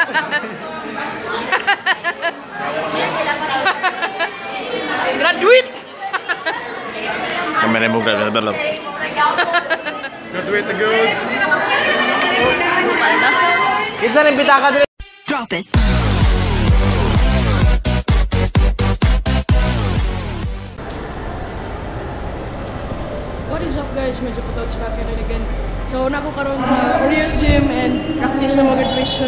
Graduate. Kamera mo graduate. Graduate agad. Kita rin pitaka din. Drop it. What is up guys? Medyo patouts back at it again. So na ko karon sa Orios Gym and practice sa mga graduation.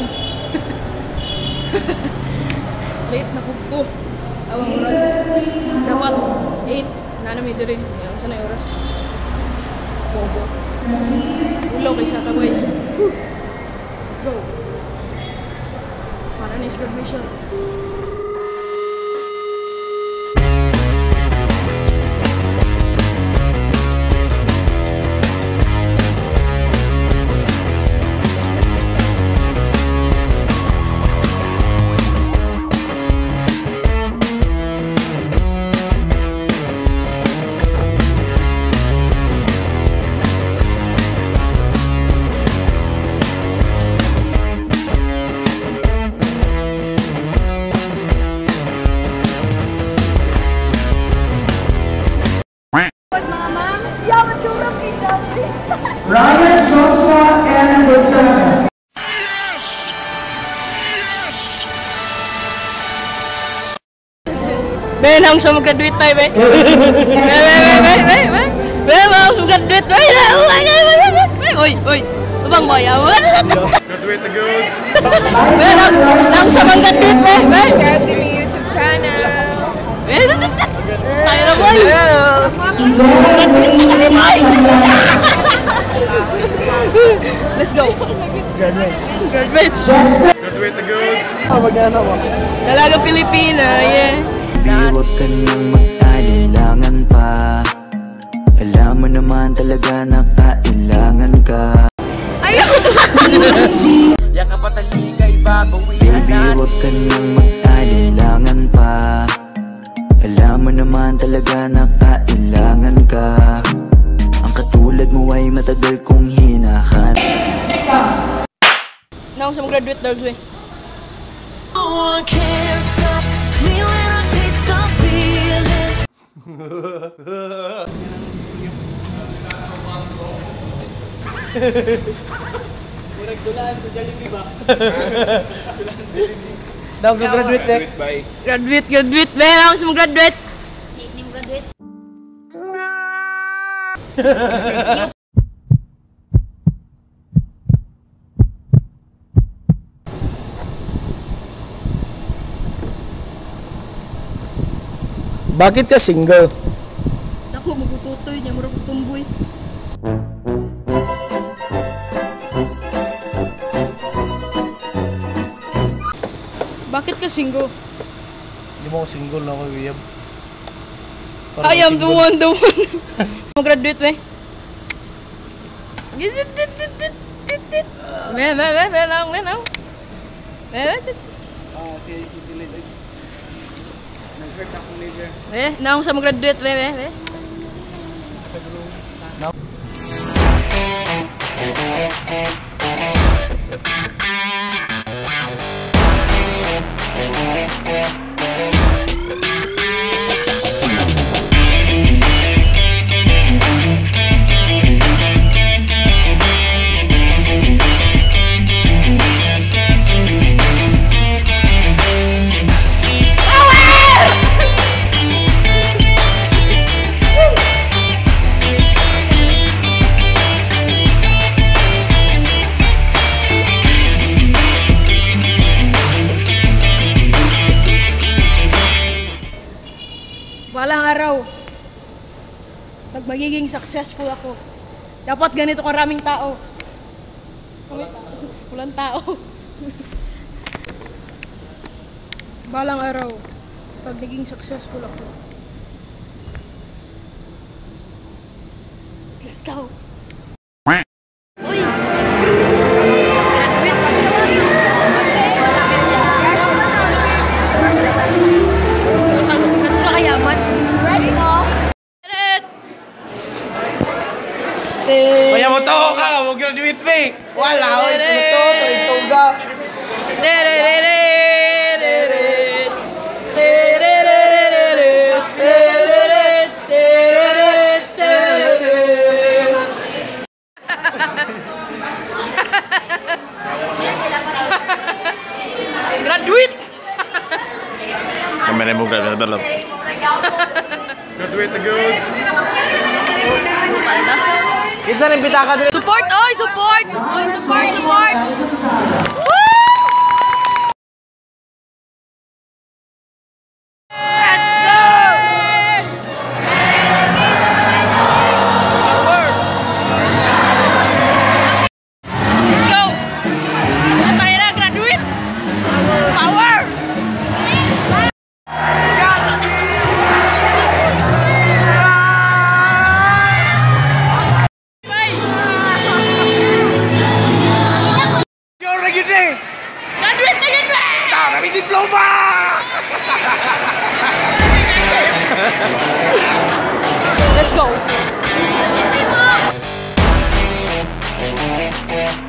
Late na ko. Awang oras. Dapat 8 na namin diri. Yan sa na oras. Bobo. Ulo kay sa taway. Let's go. Para na is graduation. Ryan, Joshua, and Wilson. Yes! Yes! Ben, ang sama graduate tayo, be. Ben, ang sama graduate, be. Oy. Abang mo, yaw. Graduate agad. Ben, ang sama graduate, be. Subscribe to my YouTube channel. Tayo na, boy. Let's go. Graduate. Graduate agad. Magkano mo? Dalaga Pilipina, yeah. Huwag ka nang mag-alilangan pa. Alam mo naman talaga na kailangan ka. Ayaw! Baby, huwag ka nang mag-alilangan pa. Alam mo naman talaga na kailangan ka. Ang katulad mo ay matagal kong hinahanap. Naong sa mga graduate daw, be. Naong sa graduate eh. Graduate, be. Naong sa mga graduate. Bakit ka single? Ako, magututoy niya, marang tumboy. Bakit ka single? Hindi mo ako single na ako, William. I am the one. Mag-graduate, be. Naong sa mag-graduate, be. Walang araw, pag magiging successful ako, dapat ganito karaming tao. Walang tao. Balang araw, pag naging successful ako. Let's go. Uy! Kaya mo to ka, mag-graduate pa eh. Wala, ito ka. Graduate! Kamera mo ka na dalam. Graduate na good. Kinsa rin pitaka dito? Support! Oy! Support! Oy, support! Support! Let's go!